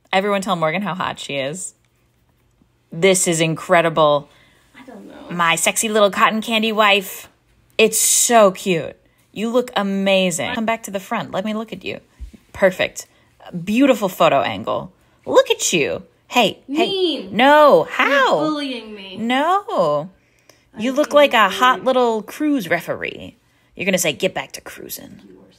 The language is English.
Everyone tell Morgan how hot she is. This is incredible. I don't know. My sexy little cotton candy wife. It's so cute. You look amazing. Come back to the front. Let me look at you. Perfect. Beautiful photo angle. Look at you. Hey, Mean. hey. No, how? You're bullying me. No. You look like a hot little cruise referee. You're going to say, get back to cruising. You are